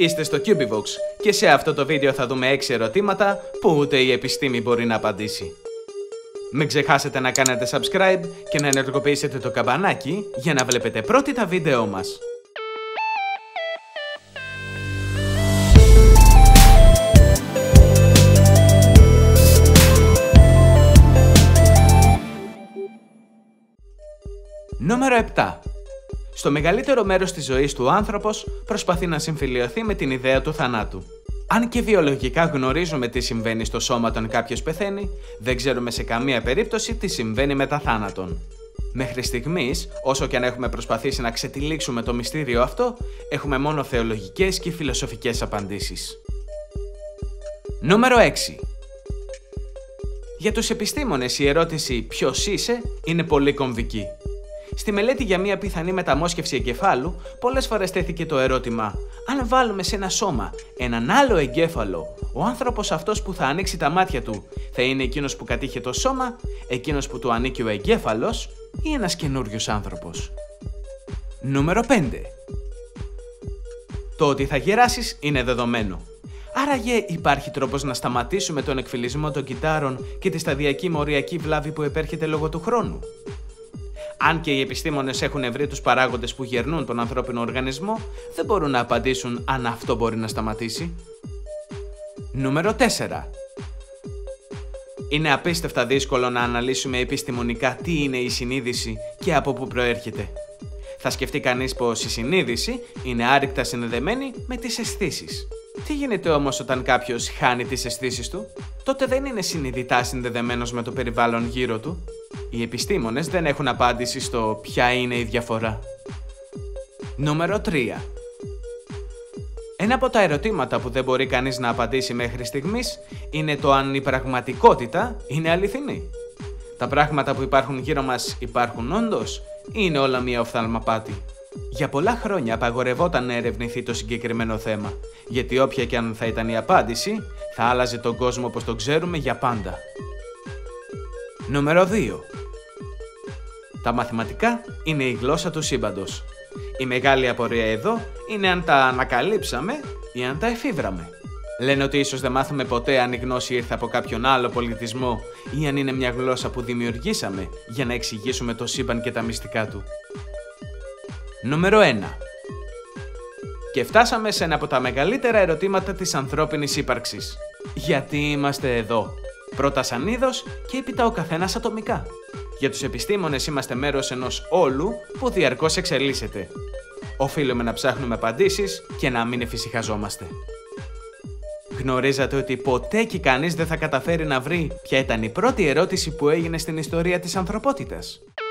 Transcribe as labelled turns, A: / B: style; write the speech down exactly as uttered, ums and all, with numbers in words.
A: Είστε στο Cubivox και σε αυτό το βίντεο θα δούμε έξι ερωτήματα που ούτε η επιστήμη μπορεί να απαντήσει. Μην ξεχάσετε να κάνετε subscribe και να ενεργοποιήσετε το καμπανάκι για να βλέπετε πρώτοι τα βίντεό μας. Νούμερο επτά. Στο μεγαλύτερο μέρος της ζωής του ο άνθρωπος προσπαθεί να συμφιλιωθεί με την ιδέα του θανάτου. Αν και βιολογικά γνωρίζουμε τι συμβαίνει στο σώμα όταν κάποιος πεθαίνει, δεν ξέρουμε σε καμία περίπτωση τι συμβαίνει μετά θάνατον. Μέχρι στιγμής, όσο και αν έχουμε προσπαθήσει να ξετυλίξουμε το μυστήριο αυτό, έχουμε μόνο θεολογικές και φιλοσοφικές απαντήσεις. Νούμερο έξι. Για τους επιστήμονες η ερώτηση «Ποιος είσαι» είναι πολύ κομβική. Στη μελέτη για μια πιθανή μεταμόσχευση εγκεφάλου, πολλές φορές τέθηκε το ερώτημα: αν βάλουμε σε ένα σώμα έναν άλλο εγκέφαλο, ο άνθρωπος αυτός που θα ανοίξει τα μάτια του θα είναι εκείνος που κατήχε το σώμα, εκείνος που του ανήκει ο εγκέφαλος ή ένας καινούριος άνθρωπος? Νούμερο πέντε. Το ότι θα γεράσεις είναι δεδομένο. Άραγε υπάρχει τρόπος να σταματήσουμε τον εκφυλισμό των κυττάρων και τη σταδιακή μοριακή βλάβη που επέρχεται λόγω του χρόνου? Αν και οι επιστήμονες έχουν βρει τους παράγοντες που γερνούν τον ανθρώπινο οργανισμό, δεν μπορούν να απαντήσουν αν αυτό μπορεί να σταματήσει. Νούμερο τέσσερα. Είναι απίστευτα δύσκολο να αναλύσουμε επιστημονικά τι είναι η συνείδηση και από πού προέρχεται. Θα σκεφτεί κανείς πως η συνείδηση είναι άρρηκτα συνδεδεμένη με τις αισθήσεις. Τι γίνεται όμως όταν κάποιος χάνει τις αισθήσεις του? Τότε δεν είναι συνειδητά συνδεδεμένος με το περιβάλλον γύρω του. Οι επιστήμονες δεν έχουν απάντηση στο ποια είναι η διαφορά. Νούμερο τρία. Ένα από τα ερωτήματα που δεν μπορεί κανείς να απαντήσει μέχρι στιγμής είναι το αν η πραγματικότητα είναι αληθινή. Τα πράγματα που υπάρχουν γύρω μας υπάρχουν όντως ή είναι όλα μία οφθαλμαπάτη? Για πολλά χρόνια απαγορευόταν να ερευνηθεί το συγκεκριμένο θέμα, γιατί όποια και αν θα ήταν η απάντηση, θα άλλαζε τον κόσμο όπως τον ξέρουμε για πάντα. Νούμερο δύο. Τα μαθηματικά είναι η γλώσσα του σύμπαντος. Η μεγάλη απορία εδώ είναι αν τα ανακαλύψαμε ή αν τα εφήβραμε. Λένε ότι ίσως δεν μάθουμε ποτέ αν η γνώση ήρθε από κάποιον άλλο πολιτισμό ή αν είναι μια γλώσσα που δημιουργήσαμε για να εξηγήσουμε το σύμπαν και τα μυστικά του. Νούμερο ένα. Και φτάσαμε σε ένα από τα μεγαλύτερα ερωτήματα της ανθρώπινης ύπαρξης. Γιατί είμαστε εδώ? Πρώτα σαν είδος και έπειτα ο καθένας ατομικά. Για τους επιστήμονες είμαστε μέρος ενός όλου που διαρκώς εξελίσσεται. Οφείλουμε να ψάχνουμε απαντήσεις και να μην εφησυχαζόμαστε. Γνωρίζατε ότι ποτέ και κανείς δεν θα καταφέρει να βρει ποια ήταν η πρώτη ερώτηση που έγινε στην ιστορία της ανθρωπότητας?